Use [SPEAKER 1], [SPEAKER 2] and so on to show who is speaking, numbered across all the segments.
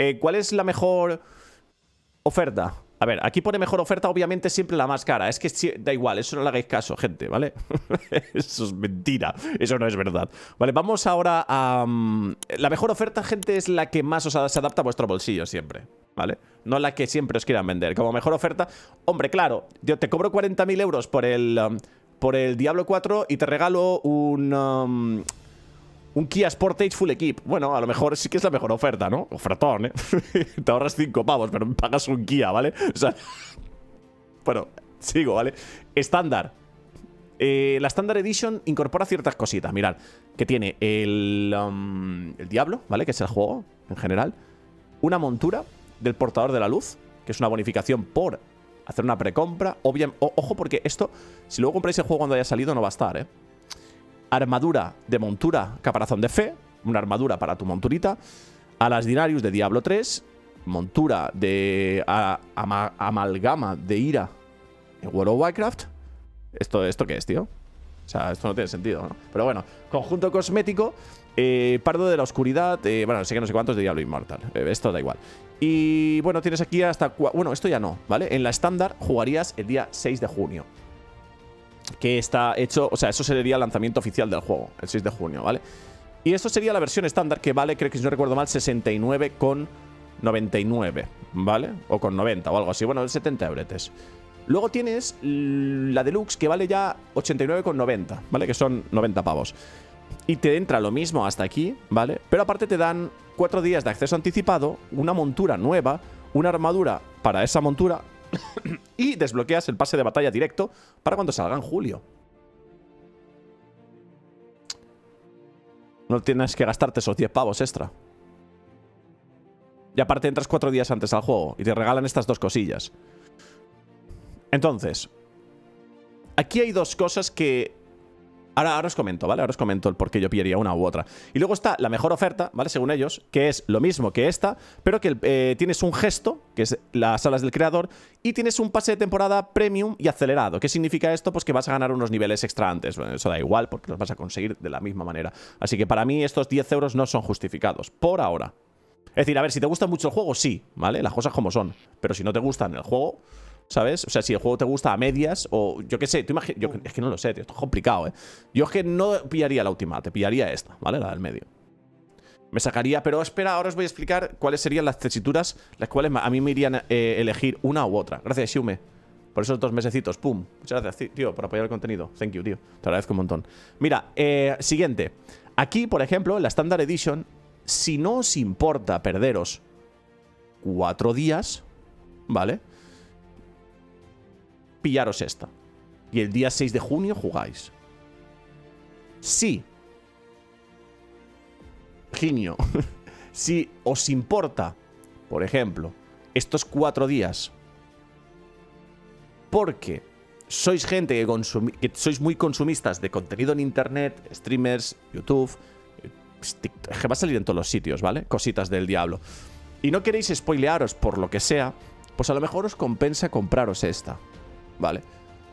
[SPEAKER 1] ¿Cuál es la mejor oferta? A ver, aquí pone mejor oferta, obviamente siempre la más cara. Es que da igual, eso no le hagáis caso, gente, ¿vale? Eso es mentira, eso no es verdad. Vale, vamos ahora a... la mejor oferta, gente, es la que más se adapta a vuestro bolsillo siempre, ¿vale? No la que siempre os quieran vender. Como mejor oferta, hombre, claro, yo te cobro 40.000 euros por el Diablo 4 y te regalo un Kia Sportage Full Equip. Bueno, a lo mejor sí que es la mejor oferta, ¿no? Ofertón, ¿eh? Te ahorras 5 pavos, pero me pagas un Kia, ¿vale? O sea... Bueno, sigo, ¿vale? Estándar. La Standard Edition incorpora ciertas cositas. Mirad, que tiene el Diablo, ¿vale? Que es el juego, en general. Una montura del portador de la luz, que es una bonificación por hacer una precompra. Ojo, porque esto, si luego compráis el juego cuando haya salido, no va a estar, ¿eh? Armadura de montura, caparazón de fe, una armadura para tu monturita. Alas Dinarius de Diablo 3, montura de amalgama de ira en World of Warcraft. ¿Esto qué es, tío? O sea, esto no tiene sentido, ¿no? Pero bueno, conjunto cosmético, pardo de la oscuridad, bueno, no sé qué, no sé cuántos de Diablo Immortal. Esto da igual. Y bueno, tienes aquí hasta... Bueno, esto ya no, ¿vale? En la estándar jugarías el día 6 de junio. Que está hecho, o sea, eso sería el lanzamiento oficial del juego, el 6 de junio, ¿vale? Y esto sería la versión estándar que vale, creo que si no recuerdo mal, 69,99, ¿vale? O con 90 o algo así, bueno, 70 euretes. Luego tienes la deluxe que vale ya 89,90, ¿vale? Que son 90 pavos. Y te entra lo mismo hasta aquí, ¿vale? Pero aparte te dan 4 días de acceso anticipado, una montura nueva, una armadura para esa montura... y desbloqueas el pase de batalla directo para cuando salga en julio. No tienes que gastarte esos 10 pavos extra. Y aparte entras 4 días antes al juego y te regalan estas dos cosillas. Entonces, aquí hay dos cosas que... Ahora os comento, ¿vale? Ahora os comento el por qué yo pillaría una u otra. Y luego está la mejor oferta, ¿vale? Según ellos, que es lo mismo que esta, pero que tienes un gesto, que es las alas del creador, y tienes un pase de temporada premium y acelerado. ¿Qué significa esto? Pues que vas a ganar unos niveles extra antes. Bueno, eso da igual, porque los vas a conseguir de la misma manera. Así que para mí estos 10 euros no son justificados, por ahora. Es decir, a ver, si te gusta mucho el juego, sí, ¿vale? Las cosas como son. Pero si no te gusta el juego... ¿Sabes? O sea, si el juego te gusta a medias o yo qué sé, tú es que no lo sé, tío, esto es complicado, ¿eh? Yo es que no pillaría la última, te pillaría esta, ¿vale? La del medio. Me sacaría, pero espera, ahora os voy a explicar cuáles serían las tesituras las cuales a mí me irían a elegir una u otra. Gracias, Xiume, por esos 2 mesecitos. Pum. Muchas gracias, tío, por apoyar el contenido. Thank you, tío. Te agradezco un montón. Mira, siguiente. Aquí, por ejemplo, en la Standard Edition, si no os importa perderos 4 días, ¿vale? Pillaros esta. Y el día 6 de junio jugáis. Sí. Genio. Si os importa, por ejemplo, estos 4 días, porque sois gente que sois muy consumistas de contenido en internet, streamers, YouTube, es que va a salir en todos los sitios, ¿vale? Cositas del diablo. Y no queréis spoilearos por lo que sea, pues a lo mejor os compensa compraros esta. Vale.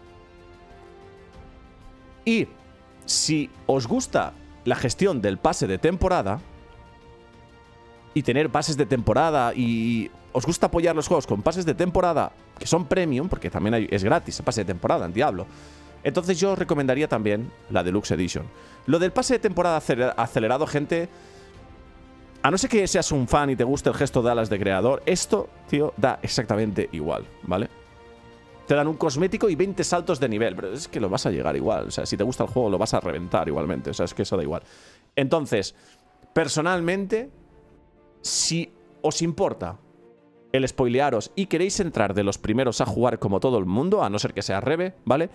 [SPEAKER 1] Y si os gusta la gestión del pase de temporada y tener pases de temporada y os gusta apoyar los juegos con pases de temporada que son premium, porque también es gratis el pase de temporada en Diablo, entonces yo os recomendaría también la Deluxe Edition. Lo del pase de temporada acelerado, gente, a no ser que seas un fan y te guste el gesto de alas de creador, esto, tío, da exactamente igual, ¿vale? Te dan un cosmético y 20 saltos de nivel. Pero es que lo vas a llegar igual. O sea, si te gusta el juego, lo vas a reventar igualmente. O sea, es que eso da igual. Entonces, personalmente, si os importa el spoilearos y queréis entrar de los primeros a jugar como todo el mundo, a no ser que sea Rebe, ¿vale?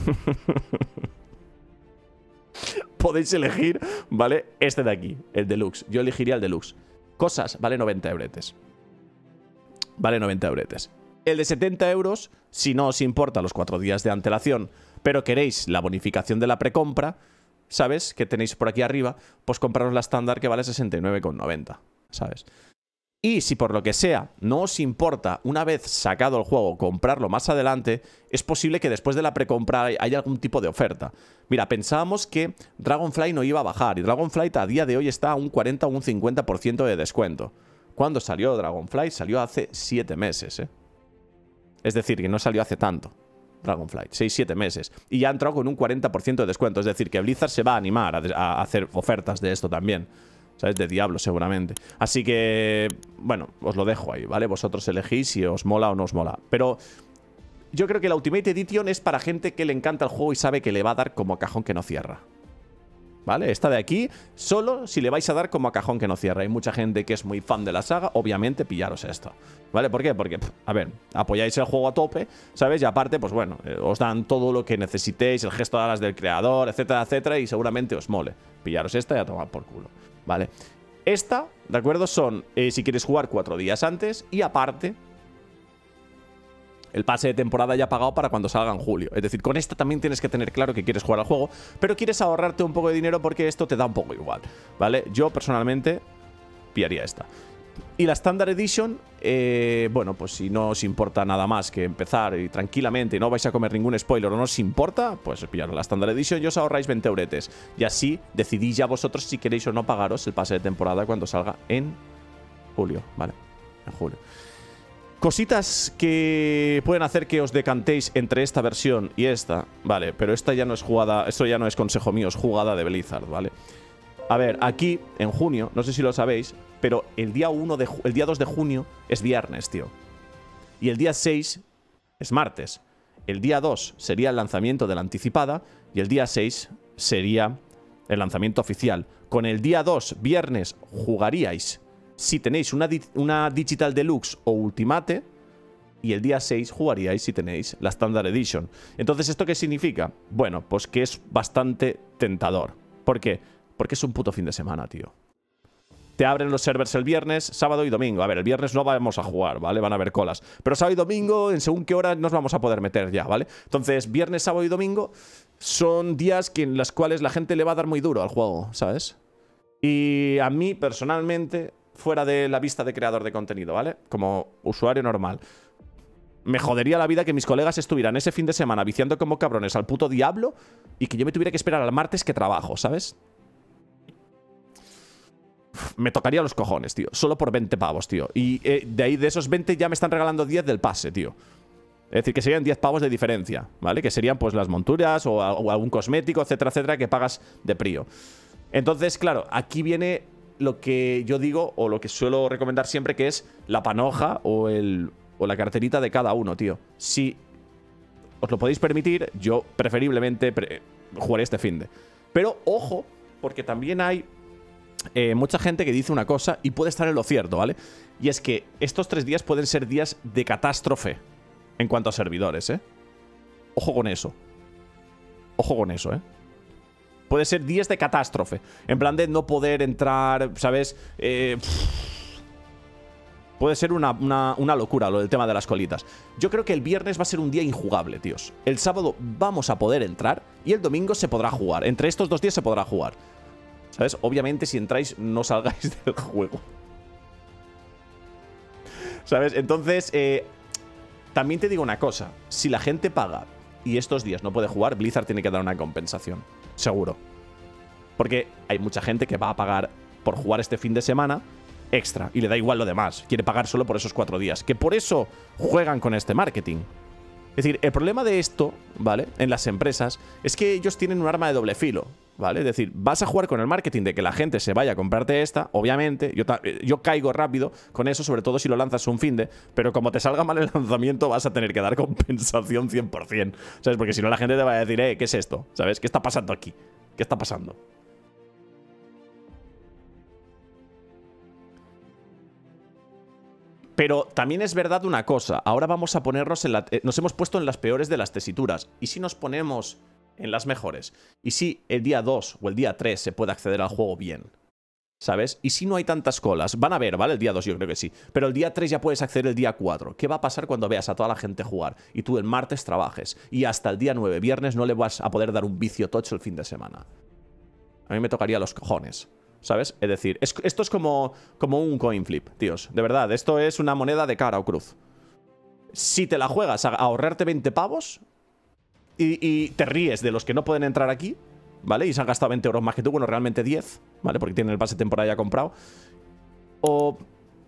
[SPEAKER 1] Podéis elegir, ¿vale? Este de aquí, el Deluxe. Yo elegiría el Deluxe. Cosas, vale 90 euretes. Vale 90 euretes. El de 70 euros, si no os importa los 4 días de antelación, pero queréis la bonificación de la precompra, ¿sabes? Que tenéis por aquí arriba, pues compraros la estándar que vale 69,90, ¿sabes? Y si por lo que sea no os importa, una vez sacado el juego, comprarlo más adelante, es posible que después de la precompra haya algún tipo de oferta. Mira, pensábamos que Dragonflight no iba a bajar, y Dragonflight a día de hoy está a un 40 o un 50% de descuento. ¿Cuándo salió Dragonflight? Salió hace 7 meses, ¿eh? Es decir, que no salió hace tanto Dragonflight, 6-7 meses. Y ya ha entrado con un 40% de descuento. Es decir, que Blizzard se va a animar a hacer ofertas de esto también. ¿Sabes? De Diablo, seguramente. Así que, bueno, os lo dejo ahí, ¿vale? Vosotros elegís si os mola o no os mola. Pero yo creo que la Ultimate Edition es para gente que le encanta el juego y sabe que le va a dar como a cajón que no cierra. ¿Vale? Esta de aquí, solo si le vais a dar como a cajón que no cierra. Hay mucha gente que es muy fan de la saga, obviamente pillaros esto. ¿Vale? ¿Por qué? Porque, a ver, apoyáis el juego a tope, ¿sabes? Y aparte, pues bueno, os dan todo lo que necesitéis, el gesto de alas del creador, etcétera, etcétera, y seguramente os mole. Pillaros esta y a tomar por culo, ¿vale? Esta, ¿de acuerdo? Son, si quieres jugar 4 días antes, y aparte el pase de temporada ya pagado para cuando salga en julio. Es decir, con esta también tienes que tener claro que quieres jugar al juego, pero quieres ahorrarte un poco de dinero porque esto te da un poco igual, ¿vale? Yo personalmente pillaría esta. Y la Standard Edition, bueno, pues si no os importa nada más que empezar y tranquilamente y no vais a comer ningún spoiler o no os importa, pues pillaros la Standard Edition y os ahorráis 20 euretes. Y así decidís ya vosotros si queréis o no pagaros el pase de temporada cuando salga en julio, ¿vale? En julio. Cositas que pueden hacer que os decantéis entre esta versión y esta, vale, pero esta ya no es jugada, esto ya no es consejo mío, es jugada de Blizzard, ¿vale? A ver, aquí, en junio, no sé si lo sabéis, pero el día 2 de junio es viernes, tío. Y el día 6 es martes. El día 2 sería el lanzamiento de la anticipada y el día 6 sería el lanzamiento oficial. Con el día 2, viernes, jugaríais si tenéis una Digital Deluxe o Ultimate, y el día 6 jugaríais si tenéis la Standard Edition. Entonces, ¿esto qué significa? Bueno, pues que es bastante tentador. ¿Por qué? Porque es un puto fin de semana, tío. Te abren los servers el viernes, sábado y domingo. A ver, el viernes no vamos a jugar, ¿vale? Van a haber colas. Pero sábado y domingo, en según qué hora nos vamos a poder meter ya, ¿vale? Entonces, viernes, sábado y domingo son días en los cuales la gente le va a dar muy duro al juego, ¿sabes? Y a mí, personalmente, fuera de la vista de creador de contenido, ¿vale? Como usuario normal, me jodería la vida que mis colegas estuvieran ese fin de semana viciando como cabrones al puto Diablo y que yo me tuviera que esperar al martes que trabajo, ¿sabes? Me tocaría los cojones, tío. Solo por 20 pavos, tío. Y de ahí, de esos 20 ya me están regalando 10 del pase, tío. Es decir, que serían 10 pavos de diferencia, ¿vale? Que serían pues las monturas o algún cosmético, etcétera, etcétera, que pagas de prio. Entonces, claro, aquí viene lo que yo digo, o lo que suelo recomendar siempre, que es la panoja o la carterita de cada uno, tío. Si os lo podéis permitir, yo preferiblemente jugaré este finde. Pero, ojo, porque también hay mucha gente que dice una cosa y puede estar en lo cierto, ¿vale? Y es que estos 3 días pueden ser días de catástrofe en cuanto a servidores, ¿eh? Ojo con eso. Ojo con eso, ¿eh? Puede ser días de catástrofe. En plan de no poder entrar, ¿sabes? Puede ser una locura lo del tema de las colitas. Yo creo que el viernes va a ser un día injugable, tíos. El sábado vamos a poder entrar y el domingo se podrá jugar. Entre estos 2 días se podrá jugar. ¿Sabes? Obviamente, si entráis, no salgáis del juego. ¿Sabes? Entonces, también te digo una cosa. Si la gente paga y estos días no puede jugar, Blizzard tiene que dar una compensación. Seguro. Porque hay mucha gente que va a pagar por jugar este fin de semana extra y le da igual lo demás. Quiere pagar solo por esos 4 días. Que por eso juegan con este marketing. Es decir, el problema de esto, ¿vale? En las empresas es que ellos tienen un arma de doble filo, ¿vale? Es decir, vas a jugar con el marketing de que la gente se vaya a comprarte esta, obviamente. Yo caigo rápido con eso, sobre todo si lo lanzas un finde, pero como te salga mal el lanzamiento vas a tener que dar compensación 100%, ¿sabes? Porque si no la gente te va a decir, ¿qué es esto? ¿Sabes? ¿Qué está pasando aquí? ¿Qué está pasando? Pero también es verdad una cosa. Ahora vamos a ponernos en nos hemos puesto en las peores de las tesituras. ¿Y si nos ponemos en las mejores? ¿Y si el día 2 o el día 3 se puede acceder al juego bien? ¿Sabes? ¿Y si no hay tantas colas? Van a ver, ¿vale? El día 2 yo creo que sí. Pero el día 3 ya puedes acceder el día 4. ¿Qué va a pasar cuando veas a toda la gente jugar y tú el martes trabajes? Y hasta el día 9, viernes, no le vas a poder dar un vicio tocho el fin de semana. A mí me tocaría los cojones. ¿Sabes? Es decir, esto es como un coin flip, tíos. De verdad, esto es una moneda de cara o cruz. Si te la juegas a ahorrarte 20 pavos y te ríes de los que no pueden entrar aquí, ¿vale? Y se han gastado 20 euros más que tú, bueno, realmente 10, ¿vale? Porque tienen el pase de temporada ya comprado. O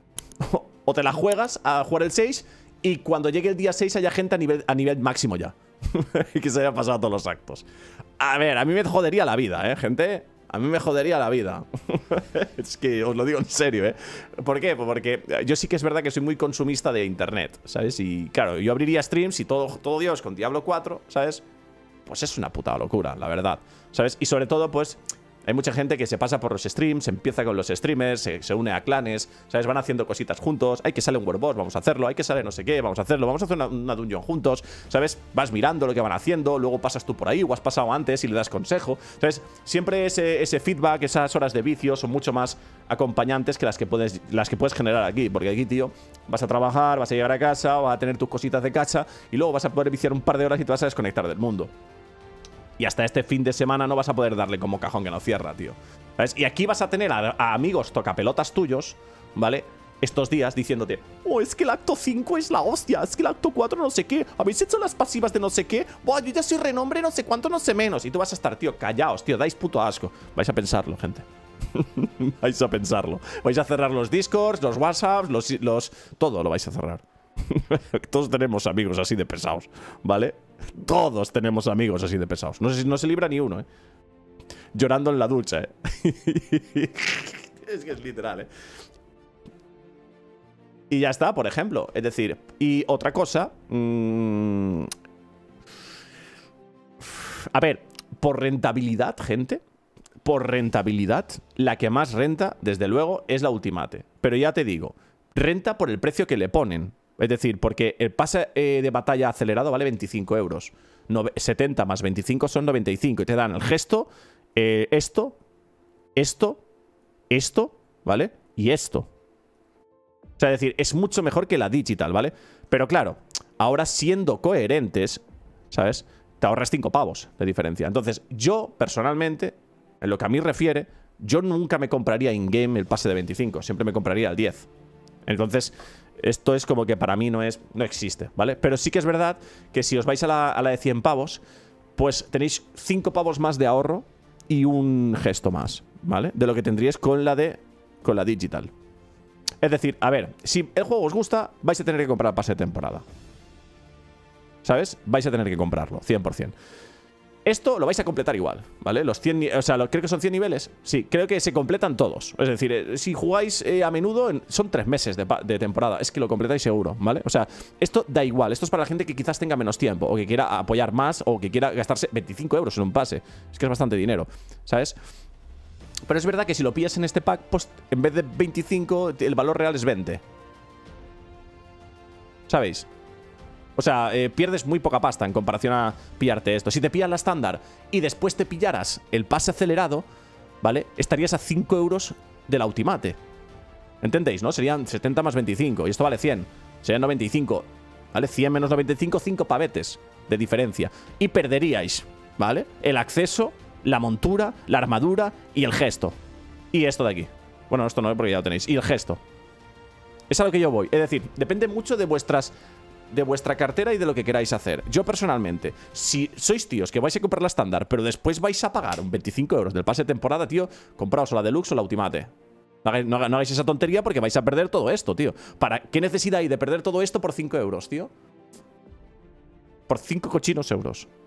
[SPEAKER 1] O te la juegas a jugar el 6 y cuando llegue el día 6 haya gente a nivel máximo ya. Y que se haya pasado todos los actos. A ver, a mí me jodería la vida, gente. A mí me jodería la vida. Es que os lo digo en serio, ¿Por qué? Pues porque yo sí que es verdad que soy muy consumista de internet, ¿sabes? Y claro, yo abriría streams y todo Dios con Diablo 4, ¿sabes? Pues es una puta locura, la verdad, ¿sabes? Y sobre todo, pues, hay mucha gente que se pasa por los streams, empieza con los streamers, se une a clanes, ¿sabes? Van haciendo cositas juntos. Hay que sale un World Boss, vamos a hacerlo. Hay que sale no sé qué, vamos a hacerlo. Vamos a hacer una dungeon juntos, ¿sabes? Vas mirando lo que van haciendo, luego pasas tú por ahí o has pasado antes y le das consejo. Entonces, siempre ese feedback, esas horas de vicio son mucho más acompañantes que las que puedes generar aquí. Porque aquí, tío, vas a trabajar, vas a llegar a casa, vas a tener tus cositas de casa y luego vas a poder viciar un par de horas y te vas a desconectar del mundo. Y hasta este fin de semana no vas a poder darle como cajón que no cierra, tío. ¿Sabes? Y aquí vas a tener a amigos tocapelotas tuyos, ¿vale? Estos días diciéndote, oh, es que el acto 5 es la hostia, es que el acto 4 no sé qué, habéis hecho las pasivas de no sé qué, buah, yo ya soy renombre no sé cuánto, no sé menos. Y tú vas a estar, tío, callaos, tío, dais puto asco. Vais a pensarlo, gente. Vais a pensarlo. Vais a cerrar los Discords, los WhatsApps, todo lo vais a cerrar. Todos tenemos amigos así de pesados, ¿vale? Todos tenemos amigos así de pesados. No se libra ni uno, llorando en la ducha, Es que es literal, Y ya está, por ejemplo. Es decir, y otra cosa. A ver, por rentabilidad, gente. Por rentabilidad, la que más renta, desde luego, es la Ultimate. Pero ya te digo, renta por el precio que le ponen. Es decir, porque el pase de batalla acelerado vale 25 euros. 70 más 25 son 95. Y te dan el gesto, esto, ¿vale? Y esto. O sea, es decir, es mucho mejor que la digital, ¿vale? Pero claro, ahora siendo coherentes, ¿sabes? Te ahorras 5 pavos de diferencia. Entonces, yo, personalmente, en lo que a mí refiere, yo nunca me compraría in-game el pase de 25. Siempre me compraría el 10. Entonces, esto es como que para mí no existe, ¿vale? Pero sí que es verdad que si os vais a la de 100 pavos, pues tenéis 5 pavos más de ahorro y un gesto más, ¿vale? De lo que tendríais con la digital. Es decir, a ver, si el juego os gusta, vais a tener que comprar el pase de temporada. ¿Sabes? Vais a tener que comprarlo, 100%. Esto lo vais a completar igual, ¿vale? Los 100, o sea, creo que son 100 niveles. Sí, creo que se completan todos. Es decir, si jugáis a menudo, son 3 meses de temporada. Es que lo completáis seguro, ¿vale? O sea, esto da igual. Esto es para la gente que quizás tenga menos tiempo, o que quiera apoyar más, o que quiera gastarse 25 euros en un pase. Es que es bastante dinero, ¿sabes? Pero es verdad que si lo pillas en este pack, pues en vez de 25, el valor real es 20. ¿Sabéis? O sea, pierdes muy poca pasta en comparación a pillarte esto. Si te pillas la estándar y después te pillaras el pase acelerado, ¿vale? Estarías a 5 euros de la Ultimate. ¿Entendéis, no? Serían 70 más 25 y esto vale 100. Serían 95. ¿Vale? 100 menos 95, 5 pavetes de diferencia. Y perderíais, ¿vale? El acceso, la montura, la armadura y el gesto. Y esto de aquí. Bueno, esto no, porque ya lo tenéis. Y el gesto. Es a lo que yo voy. Es decir, depende mucho de vuestra cartera y de lo que queráis hacer. Yo personalmente, si sois tíos que vais a comprar la estándar, pero después vais a pagar un 25 euros del pase de temporada, tío, compraos o la deluxe o la Ultimate. No hagáis esa tontería porque vais a perder todo esto, tío. ¿Qué necesidad hay de perder todo esto por 5 euros, tío? Por 5 cochinos euros.